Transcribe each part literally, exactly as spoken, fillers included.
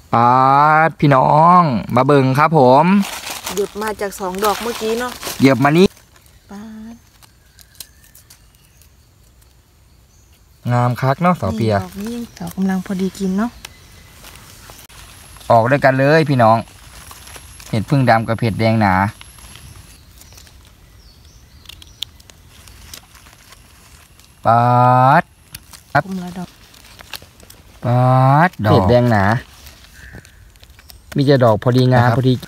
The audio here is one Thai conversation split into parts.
ป๊าดพี่น้องมาเบิ่งครับผมหยุดมาจากสองดอกเมื่อกี้เนาะเหยียบมานี้ป๊าดงามคักเนาะสาวเปียดอกนี้ดอกกำลังพอดีกินเนาะออกด้วยกันเลยพี่น้องเห็ดพึ่งดำกับเห็ดแดงหนาป๊าดครับป๊าดดอกเห็ดแดงหนามีจะดอกพอดีงามพอดี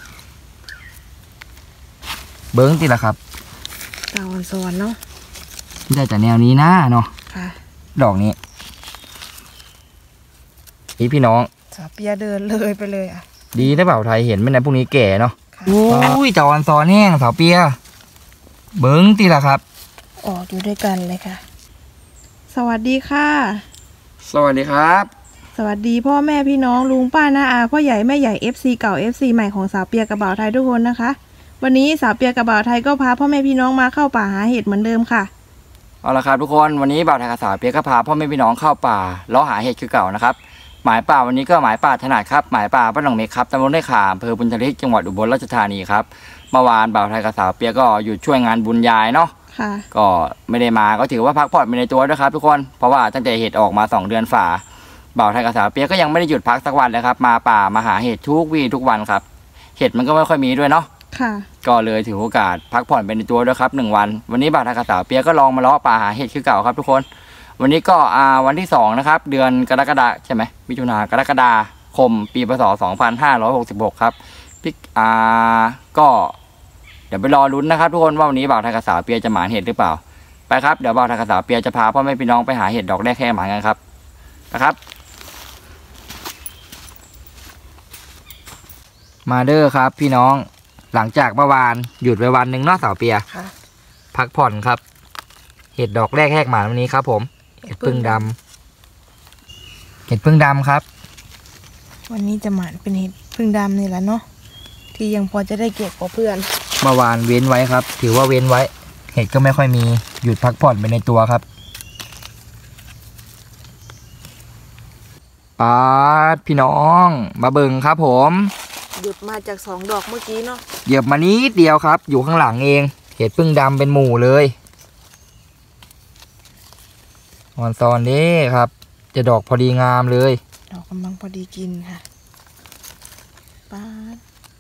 เบิ้งติละครับดาวสวรรค์เนาะที่ได้จากแนวนี้นะเนาะดอกนี้นี่พี่น้องสาวเปียเดินเลยไปเลยอ่ะดีนะเปล่าไทยเห็นไหมนะพวกนี้แก่เนาะโอ้ยจอนซอนแห้งสาวเปียเบิ้งติละครับออกอยู่ด้วยกันเลยค่ะสวัสดีค่ะสวัสดีครับสวัสดีพ่อแม่พี่น้องลุงป้าน้าอาพ่อใหญ่แม่ใหญ่ เอฟ ซี เก่า เอฟ ซี ใหม่ของสาวเปียกระบ่าวไทยทุกคนนะคะวันนี้สาวเปียกระบ่าวไทยก็พาพ่อแม่พี่น้องมาเข้าป่าหาเห็ดเหมือนเดิมค่ะเอาละครับทุกคนวันนี้บ่าวไทยกับสาวเปียก็พาพ่อแม่พี่น้องเข้าป่าเลาะหาเห็ดคือเก่านะครับหมายป่าวันนี้ก็หมายป่าถนัดครับหมายป่าบ้านหนองเมฆครับตำบลได้ขาอำเภอบุญทลิกจังหวัดอุบลราชธานีครับเมื่อวานบ่าวไทยกับสาวเปียก็อยู่ช่วยงานบุญยายเนาะก็ไม่ได้มาก็ถือว่าพักผ่อนไปในตัวด้วยครับทุกคนเพราะว่าตั้งแต่เห็ดออกมาสองเดือนฝ่าบ่าวไทยกับสาวเปียก็ยังไม่ได้หยุดพักสักวันเลยครับมาป่ามาหาเห็ดทุกวี่ทุกวันครับเห็ดมันก็ไม่ค่อยมีด้วยเนาะก็เลยถือโอกาสพักผ่อนไปในตัวด้วยครับหนึ่งวันวันนี้บ่าวไทยกับสาวเปียก็ลองมาเลาะป่าหาเห็ดคือเก่าครับทุกคนวันนี้ก็อ่าวันที่สองนะครับเดือนกรกฎาใช่ไหมมิถุนากรกฎาคมปีพศสองพันห้าร้อยหกสิบหกครับพี่อ่าก็เดี๋ยวไปรอลุ้นนะครับทุกคนว่าวันนี้บ่าวไทยกับสาวเปียจะหมานเห็ดหรือเปล่าไปครับเดี๋ยวบ่าวไทยกับสาวเปียจะพาพ่อแม่พี่น้องไปหาเห็ดดอกแรกแค่หมานกันครับนะครับมาเด้อครับพี่น้องหลังจากเมื่อวานหยุดไปวันหนึ่งเนาะสาวเปียพักผ่อนครับเห็ดดอกแรกแหกหมานวันนี้ครับผมเห็ดพึ่งดำเห็ดพึ่งดำครับวันนี้จะหมานเป็นเห็ดพึ่งดำนี่แหละเนาะที่ยังพอจะได้เก็บกว่าเพื่อนเมื่อวานเว้นไว้ครับถือว่าเว้นไว้เห็ดก็ไม่ค่อยมีหยุดพักผ่อนไปในตัวครับป๊าดพี่น้องมาเบิ่งครับผมหยุดมาจากสองดอกเมื่อกี้เนาะเหยียบมานิดเดียวครับอยู่ข้างหลังเองเห็ดพึ่งดำเป็นหมู่เลยออนซอนเด้ครับจะดอกพอดีงามเลยดอกกำลังพอดีกินค่ะป๊าด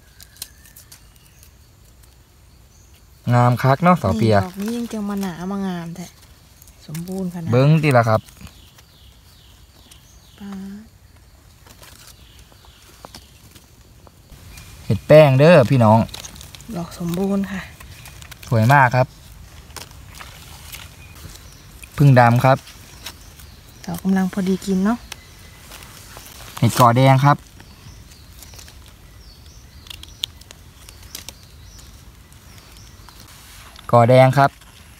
งามคักเนาะสาวเปียดอกนี้ยังจะมาหนามางามแท้สมบูรณ์ขนาดเบิ้งดีละครับป๊าดเห็ดแป้งเด้อพี่น้องดอกสมบูรณ์ค่ะสวยมากครับพึ่งดำครับดอกกำลังพอดีกินเนาะเห็ดกอแดงครับกอแดงครับ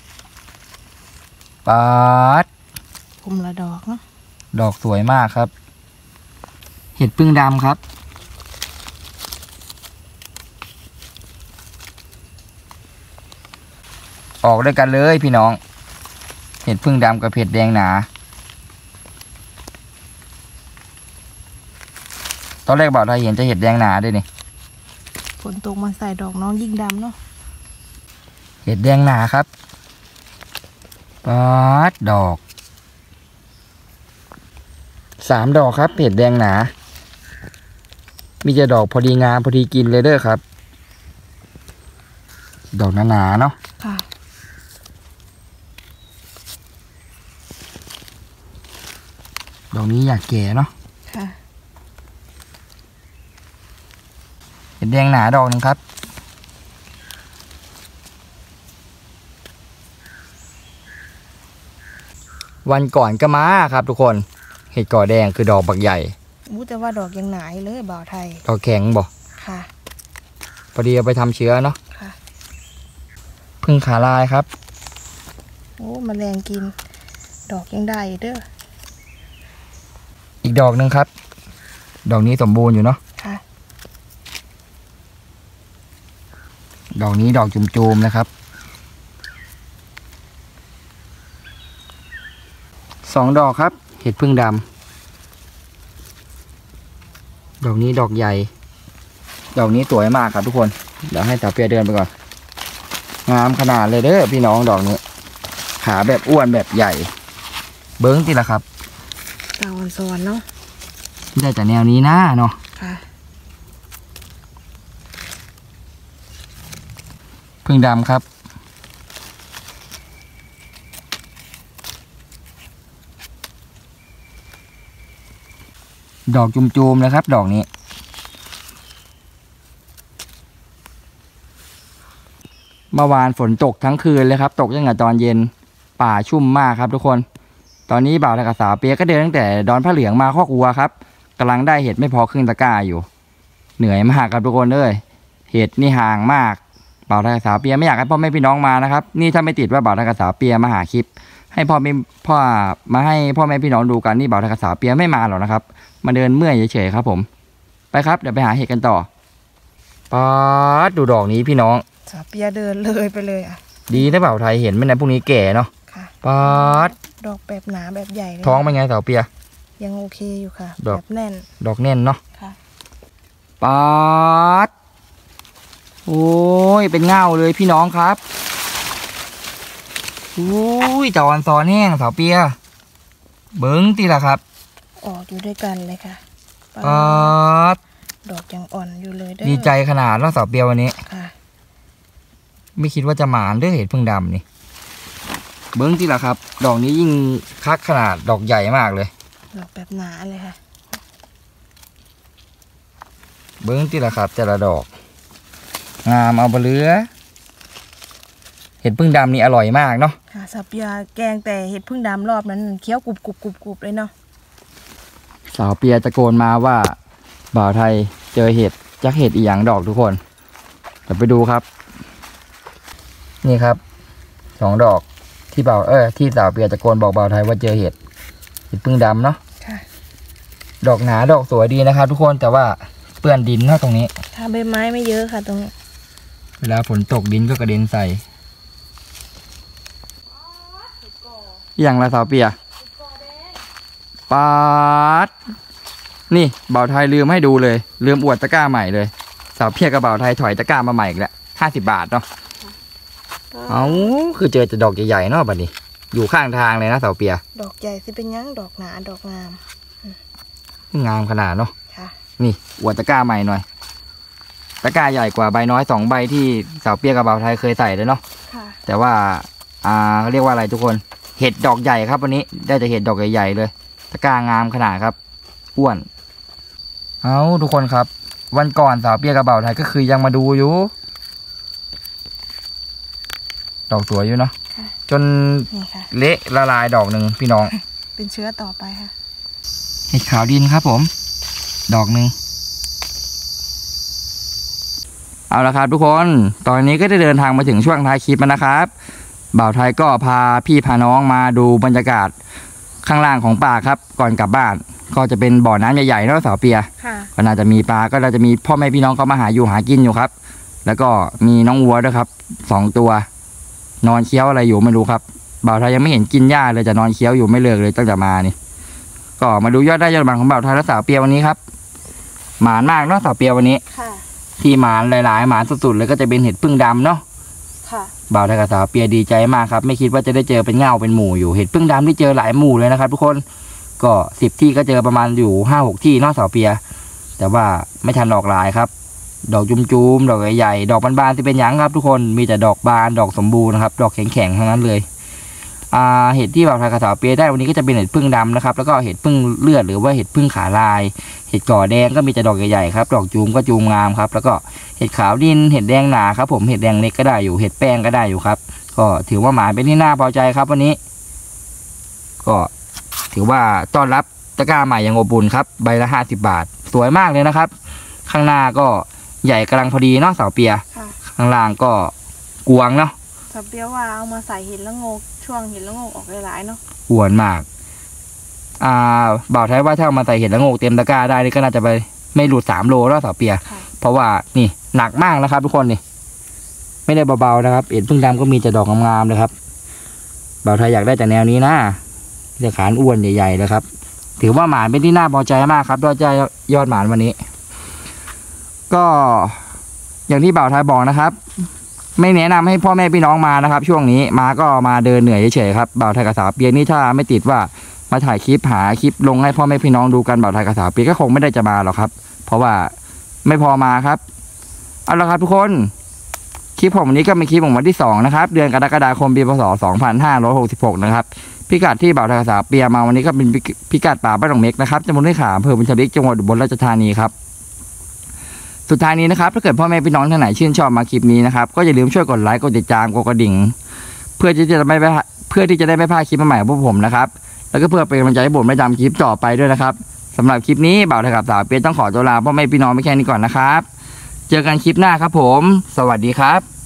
ป๊าดคุมละดอกเนาะดอกสวยมากครับเห็ดพึ่งดำครับออกด้วยกันเลยพี่น้องเห็ดพึ่งดำกับเห็ดแดงหนาตอนแรกบ่าวไทยเห็นจะเห็ดแดงหนาด้วยนี่ฝนตกมาใส่ดอกน้องยิ่งดำเนาะเห็ดแดงหนาครับป๊าดดอกสามดอกครับเห็ดแดงหนามีจะดอกพอดีงามพอดีกินเลยเด้อครับดอกหนาๆเนาะค่ะดอกนี้อยากแก่เนาะค่ะเห็ดแดงหนาดอกนึงครับวันก่อนก็มาครับทุกคนเห็ดก่อแดงคือดอกบักใหญ่รู้แต่ว่าดอกยังหนาเลยบ่าวไทยดอกแข็งบ่ค่ะพอดีเอาไปทำเชื้อเนาะค่ะพึ่งขาลายครับโอ้แมลงกินดอกยังได้เด้ออีกดอกหนึ่งครับดอกนี้สมบูรณ์อยู่เนาะค่ะดอกนี้ดอกจุ่มๆนะครับสองดอกครับเห็ดพึ่งดดอกนี้ดอกใหญ่ดอกนี้สวยมากครับทุกคนเดี๋ยวให้สาวเปียเดินไปก่อนงามขนาดเลยเด้อพี่น้องดอกนี้ขาแบบอ้วนแบบใหญ่เบิ้งติละครับตาอ่อนสวนเนาะได้แต่แนวนี้นะเนาะค่ะพึ่งดำครับดอกจุมๆเลยครับดอกนี้เมื่อวานฝนตกทั้งคืนเลยครับตกตั้งแต่ตอนเย็นป่าชุ่มมากครับทุกคนตอนนี้บ่าวทากาสาวเปียก็เดินตั้งแต่ดอนพระเหลืองมาคอกวัวครับกำลังได้เห็ดไม่พอครึ่งตะกร้าอยู่เหนื่อยมากครับทุกคนเลยเห็ดนี่ห่างมากบ่าวทากาสาวเปียไม่อยากให้พ่อแม่พี่น้องมานะครับนี่ถ้าไม่ติดว่าบ่าวทากาสาวเปียมาหาคลิปให้พ่อแม่พ่อมาให้พ่อแม่พี่น้องดูกันนี่บ่าวทากาสาวเปียไม่มาหรอกนะครับมาเดินเมื่อยเฉยๆครับผมไปครับเดี๋ยวไปหาเห็ดกันต่อป๊าดดูดอกนี้พี่น้องสาวเปียเดินเลยไปเลยอ่ะดีนะบ่าวไทยเห็นไม่นะพวกนี้แก่เนาะค่ะป๊าดดอกแบบหนาแบบใหญ่เลยท้องเป็นไงสาวเปียยังโอเคอยู่ค่ะดอกแบบแน่นดอกแน่นเนาะค่ะป๊าดโอ้ยเป็นเงาเลยพี่น้องครับโอ้ยจอนซอนแห้งสาวเปียเบิ้งตีละครับออกอยู่ด้วยกันเลยค่ะป๊าดดอกยังอ่อนอยู่เลยดีใจขนาดแล้วสาวเปียวันนี้ค่ะไม่คิดว่าจะหมานด้วยเห็ดพึ่งดำนี่เบิ้งตีละครับดอกนี้ยิ่งคักขนาดดอกใหญ่มากเลยดอกแบบหนาเลยค่ะเบิ้งตีละครับแต่ละดอกงามเอาไปเลือเห็ดพึ่งดำนี่อร่อยมากเนาะค่ะสาวเปียแกงแต่เห็ดพึ่งดำรอบนั้นเคี้ยวกรุบกรุบกรุบกรุบเลยเนาะสาวเปียตะโกนมาว่าบ่าวไทยเจอเห็ดจักเห็ดอีหยังดอกทุกคนเดี๋ยวไปดูครับนี่ครับสองดอกที่บ่าวเออที่สาวเปียตะโกนบอกบ่าวไทยว่าเจอเห็ดเห็ดพึ่งดำเนาะค่ะดอกหนาดอกสวยดีนะครับทุกคนแต่ว่าเปื้อนดินเนาะตรงนี้ถ้าใบไม้ไม่เยอะค่ะตรงนี้เวลาฝนตกดินก็กระเด็นใส่อย่างละสาวเปียปาดนี่บ่าวไทยลืมให้ดูเลยลืมอวดตะกร้าใหม่เลยสาวเปียกับบ่าวไทยถอยตะกร้ามาใหม่อีกแล้วห้าสิบบาทเนาะเอาคือเจอแต่ดอกใหญ่ๆเนาะบัดนี้อยู่ข้างทางเลยนะสาวเปียดอกใหญ่สิเป็นยังดอกหนาดอกงามงามขนาดเนาะค่ะนี่อวดตะกร้าใหม่หน่อยตะกร้าใหญ่กว่าใบน้อยสองใบที่สาวเปียกับบ่าวไทยเคยใส่เลยเนาะแต่ว่าอ่าเขาเรียกว่าอะไรทุกคนเห็ดดอกใหญ่ครับวันนี้ได้แต่เห็ดดอกใหญ่ๆเลยตะกร้างามขนาดครับอ้วนเอาทุกคนครับวันก่อนสาวเปียกับบ่าวไทยก็คือยังมาดูอยู่ดอกสวยอยู่เนาะจนเละละลายดอกหนึ่งพี่น้องเป็นเชื้อต่อไปค่ะเห็ดขาวดินครับผมดอกหนึ่งเอาละครับทุกคนตอนนี้ก็ได้เดินทางมาถึงช่วงท้ายคลิปแล้วนะครับบ่าวไทยก็พาพี่พาน้องมาดูบรรยากาศข้างล่างของป่าครับก่อนกลับบ้านก็จะเป็นบ่อน้ำใหญ่ๆเนาะสาวเปียก็น่าจะมีปลาก็น่าจะมีพ่อแม่พี่น้องเขามาหาอยู่หากินอยู่ครับแล้วก็มีน้องวัวด้วยครับสองตัวนอนเคี้ยวอะไรอยู่ไม่รู้ครับบ่าวไทยยังไม่เห็นกินหญ้าเลยจะนอนเคี้ยวอยู่ไม่เลิกเลยตั้งแต่มานี่ก็มาดูยอดได้ยอดบังของบ่าวไทยและสาวเปียวันนี้ครับหมานมากเนาะสาวเปียวันนี้ที่หมานหลายๆหมานสุดๆเลยก็จะเป็นเห็ดพึ่งดำเนาะบ่าวไทยกับสาวเปียดีใจมากครับไม่คิดว่าจะได้เจอเป็นเงาเป็นหมู่อยู่เห็ดพึ่งดำที่เจอหลายหมู่เลยนะครับทุกคนก็สิบที่ก็เจอประมาณอยู่ห้าหกที่เนาะสาวเปียแต่ว่าไม่ทันดอกหลายครับดอกจุ้มๆดอกใหญ่ๆดอกบานๆที่เป็นหยังครับทุกคนมีแต่ดอกบานดอกสมบูรณ์นะครับดอกแข็งๆทั้งนั้นเลยอ่าเห็ดที่บ่าวไทยกับสาวเปียได้วันนี้ก็จะเป็นเห็ดพึ่งดำนะครับแล้วก็เห็ดพึ่งเลือดหรือว่าเห็ดพึ่งขาลายเห็ดก่อแดงก็มีแต่ดอกใหญ่ๆครับดอกจูมก็จูมงามครับแล้วก็เห็ดขาวดินเห็ดแดงหนาครับผมเห็ดแดงเล็กก็ได้อยู่เห็ดแป้งก็ได้อยู่ครับก็ถือว่าหมายเป็นที่น่าพอใจครับวันนี้ก็ถือว่าต้อนรับตะกร้าใหม่อย่างอบอุ่นครับใบละห้าสิบบาทสวยมากเลยนะครับข้างหน้าก็ใหญ่กำลังพอดีเนาะสาวเปียข้างล่างก็กวางเนาะสาวเปียว่าเอามาใส่เห็ดละโงกช่วงเห็ดละโงกออกหลายๆเนาะอ้วนมากอ่าบ่าวไทยว่าถ้ามาใส่เห็ดละโงกเต็มตะกร้าได้นี่ก็น่าจะไปไม่หลุดสามโลแล้วสาวเปียเพราะว่านี่หนักมากนะครับทุกคนนี่ไม่ได้เบาๆนะครับเห็ดพึ่งดำก็มีแต่ดอกงามๆเลยครับบ่าวไทยอยากได้แต่แนวนี้นะเรียกขานอ้วนใหญ่ๆเลยครับถือว่าหมานเป็นที่น่าพอใจมากครับยอดใจยอดหมานวันนี้ก็อย่างที่บ่าวไทยบอกนะครับ ไม่แนะนำให้พ่อแม่พี่น้องมานะครับ ช่วงนี้มาก็มาเดินเหนื่อยเฉยๆครับบ่าวไทยกับสาวเปียกนี่ถ้าไม่ติดว่ามาถ่ายคลิปหาคลิปลงให้พ่อแม่พี่น้องดูกันบ่าวไทยกับสาวเปียกก็คงไม่ได้จะมาหรอกครับ เพราะว่าไม่พอมาครับเอาละครับทุกคนคลิปผมวันนี้ก็เป็นคลิปของวันที่สองนะครับเดือนกรกฎาคมปีพศสองพันห้าร้อยหกสิบหกนะครับพิกัดที่บ่าวไทยกับสาวเปียมาวันนี้ก็เป็นพิกัดป่าบ้านหนองเม็กนะครับตำบลห้วยขาอำเภอบุญทลิกจังหวัดอุบลราชธานีครับสุดท้ายนี้นะครับถ้าเกิดพ่อแม่พี่น้องท่านไหนชื่นชอบมาคลิปนี้นะครับก็อย่าลืมช่วยกดไลค์กดติดตามกดกระดิ่งเพื่อที่จะไม่เพื่อที่จะได้ไม่พลาดคลิปใหม่ของพวกผมนะครับแล้วก็เพื่อเป็นกำลังใจให้ผมได้ทำคลิปต่อไปด้วยนะครับสำหรับคลิปนี้บ่าวไทยกับสาวเปียต้องขอตัวลาพ่อแม่พี่น้องไปแค่นี้ก่อนนะครับเจอกันคลิปหน้าครับผมสวัสดีครับ